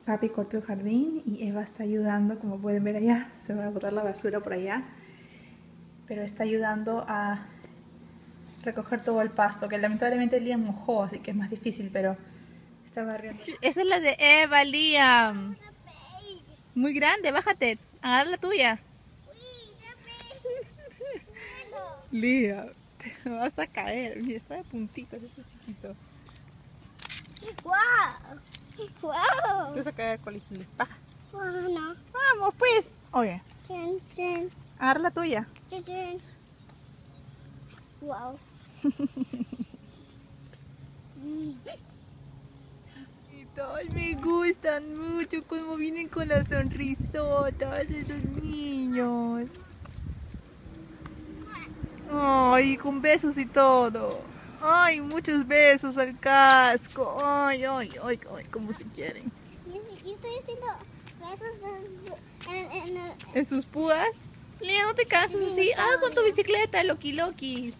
Papi cortó el jardín y Eva está ayudando, como pueden ver allá, se va a botar la basura por allá, pero está ayudando a recoger todo el pasto, que lamentablemente Liam mojó, así que es más difícil, pero está barriendo. Esa es la de Eva, Liam. Muy grande, bájate, agarra la tuya. Liam, te vas a caer, mira, está de puntitas, este chiquito. ¡Wow! ¡Wow! Te vas a caer, Colizuli, baja. No. Vamos, pues. Oye, Chin, chin, agarra la tuya. chin, chin. Wow. Ay, me gustan mucho como vienen con las sonrisotas esos niños. Ay, con besos y todo. Ay, muchos besos al casco. Ay, ay, ay, ay, como se quieren. Y estoy haciendo besos en ¿En sus púas? Lía, no te cansas así. Ah, con tu bicicleta, Loki Lokis.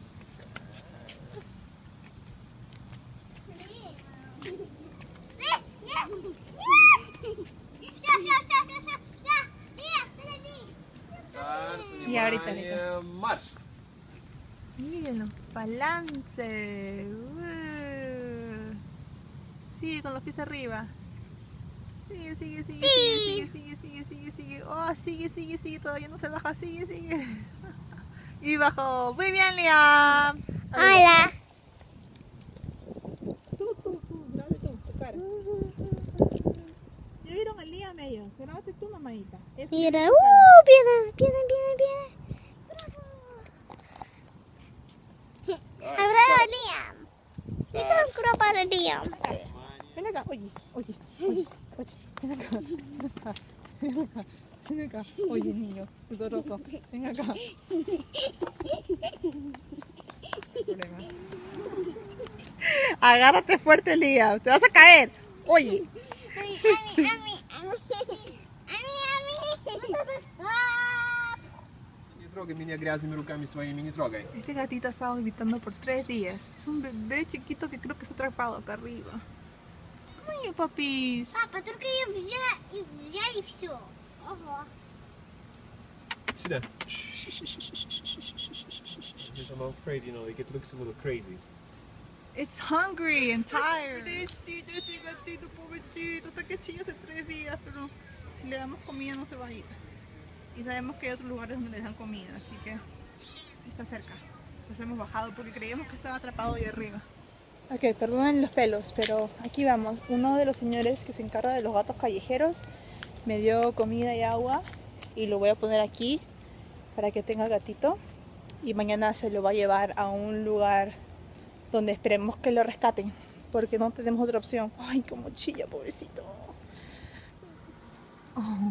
Y ahorita, March. Miren los balances. Sigue con los pies arriba. Sigue, sigue, sigue, sigue, sigue, sigue, sigue, sigue. Oh, sigue, sigue, sigue. Todavía no se baja. Sigue, sigue. Y bajó. Muy bien, Liam. Hola. Tú, grabe tú, tu cara. ¿Ya vieron a Liam ellos? Grábate tú, mamadita. Mira, piedra, piedra, piedra, piedra. Abrazo, Liam. Estoy para Liam. Ven acá, oye, oye, oye, oye. Ven acá, ven acá, ven acá, ven acá. Oye, niño, sudoroso. Ven acá. Problema. Agárrate fuerte, Liam. Te vas a caer. Oye. Не трогай меня грязными руками своими, не трогай. Este gatito ha estado gritando por 3 días. Es un bebé chiquito que creo que está atrapado acá arriba. Ay, papis. Папа, только ее взяли и все. Ого. Sit down. Because I'm afraid, you know, it looks a little crazy. It's hungry and tired. Pobrecito ese gatito, pobrecito. Está que chilla hace 3 días, pero si le damos comida no se va a ir. Y sabemos que hay otros lugares donde les dan comida, así que está cerca. Nos hemos bajado porque creíamos que estaba atrapado ahí arriba. Ok, perdonen los pelos, pero aquí vamos. Uno de los señores que se encarga de los gatos callejeros me dio comida y agua y lo voy a poner aquí para que tenga gatito. Y mañana se lo va a llevar a un lugar donde esperemos que lo rescaten, porque no tenemos otra opción. Ay, como chilla, pobrecito. Oh.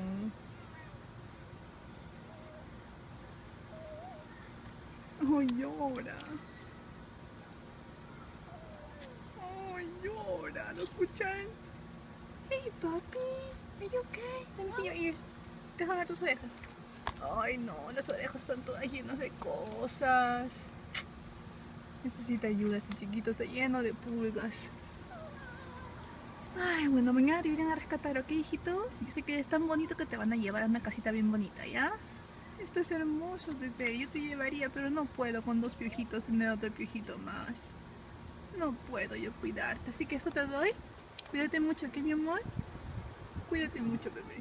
Ay, llora. Ay, llora. ¿Lo escuchan? Hey, papi. Are you okay? Let me see your ears. Déjame ver tus orejas. Ay, no. Las orejas están todas llenas de cosas. Necesita ayuda. Este chiquito está lleno de pulgas. Ay, bueno, mañana te vienen a rescatar, ¿ok, hijito? Yo sé que es tan bonito que te van a llevar a una casita bien bonita, ¿ya? Esto es hermoso, bebé. Yo te llevaría, pero no puedo con 2 piojitos tener otro piojito más. No puedo yo cuidarte. Así que eso te doy. Cuídate mucho, ¿ok, mi amor? Cuídate mucho, bebé.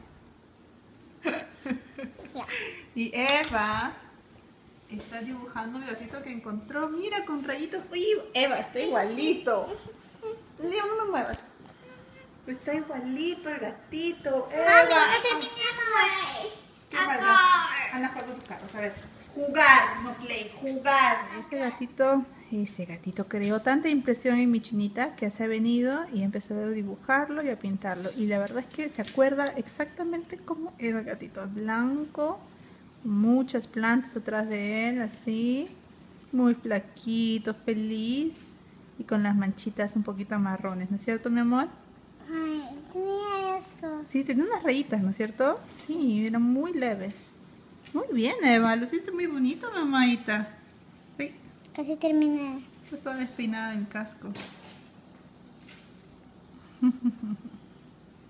Y Eva está dibujando el gatito que encontró. Mira, con rayitos. Uy, Eva, está igualito. Leo, no me muevas. Está igualito el gatito. Eva. ¿Qué pasa? Anda a jugar con tus carros. A ver. Jugar, no play. Jugar. Ese gatito creó tanta impresión en mi chinita que se ha venido y ha empezado a dibujarlo y a pintarlo. Y la verdad es que se acuerda exactamente cómo era el gatito. Blanco, muchas plantas atrás de él, así. Muy flaquito, feliz. Y con las manchitas un poquito marrones, ¿no es cierto, mi amor? Ay, tenía estos. Sí, tenía unas rayitas, ¿no es cierto? Sí, eran muy leves. Muy bien, Eva, lo hiciste muy bonito, mamadita. Uy, Casi terminé. está toda despeinada en casco.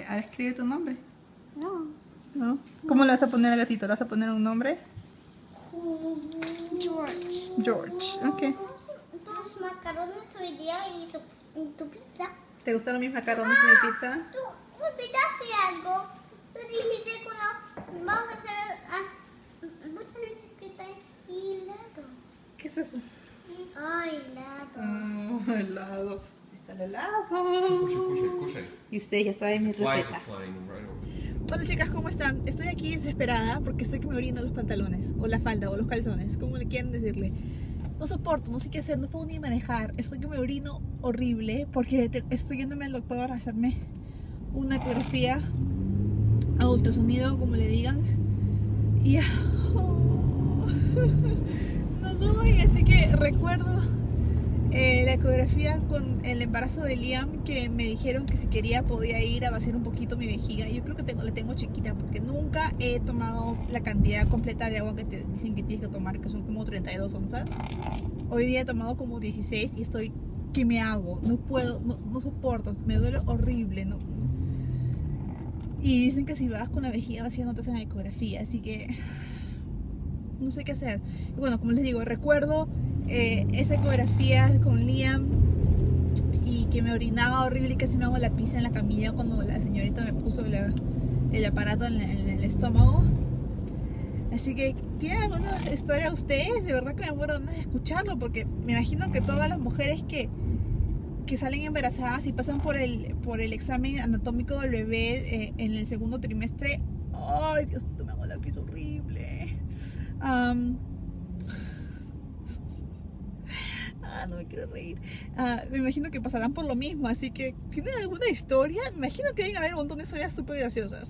ver, escribe tu nombre. No. ¿No? ¿Cómo le vas a poner al gatito? ¿Le vas a poner un nombre? George. George, ok. Tus macarrones hoy día y tu pizza. ¿Te gustaron mis macarrones y mi pizza? Tú olvidaste algo. Tú dijiste cuando vamos a hacer mucha bicicleta y helado. ¿Qué es eso? Ay, helado. Oh, helado. Está el helado. Kuszaj. Y ustedes ya saben mi Flies receta. are flying right over. Hola chicas, ¿cómo están? Estoy aquí desesperada porque estoy que me orino los pantalones, o la falda, o los calzones, como le quieran decirle. No soporto, no sé qué hacer, no puedo ni manejar. Estoy que me orino horrible porque estoy yéndome al doctor a hacerme una ecografía a ultrasonido, como le digan. Y no doy, así que recuerdo la ecografía con el embarazo de Liam, que me dijeron que si quería podía ir a vaciar un poquito mi vejiga. Yo creo que la tengo chiquita porque nunca he tomado la cantidad completa de agua que te dicen que tienes que tomar, que son como 32 onzas. Hoy día he tomado como 16 y estoy, ¿qué me hago? No puedo, no soporto, me duele horrible, ¿no? Y dicen que si vas con la vejiga vacía no te hacen la ecografía, así que no sé qué hacer. Y bueno, como les digo, recuerdo esa ecografía con Liam y que me orinaba horrible y casi me hago la pizza en la camilla cuando la señorita me puso el aparato en el estómago. Así que, ¿tienen alguna historia ustedes? De verdad que me muero de escucharlo, porque me imagino que todas las mujeres que salen embarazadas y pasan por el examen anatómico del bebé en el segundo trimestre, ¡ay, Dios, me hago la pizza horrible! No me quiero reír. Me imagino que pasarán por lo mismo, así que ¿tienen alguna historia? Me imagino que deben haber un montón de historias súper graciosas.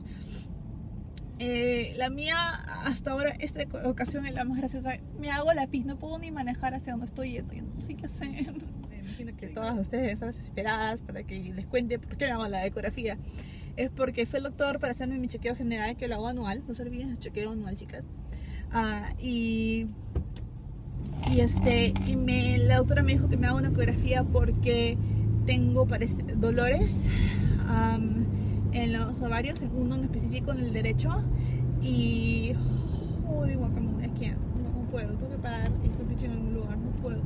La mía, hasta ahora, esta ocasión es la más graciosa. Me hago la pis, no puedo ni manejar hacia donde estoy yendo, yo no sé qué hacer. Me imagino que todas ustedes están desesperadas para que les cuente por qué me hago la ecografía. Es porque fue el doctor para hacerme mi chequeo general, que lo hago anual. No se olviden del chequeo anual, chicas. La doctora me dijo que me haga una ecografía porque tengo dolores en los ovarios, en uno en específico, en el derecho. Y uy, guacamole, es que no puedo, tengo que parar y hacer pichi en algún lugar. No puedo.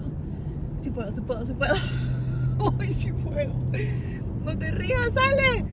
Sí puedo. Uy, sí puedo. No te rías, sale.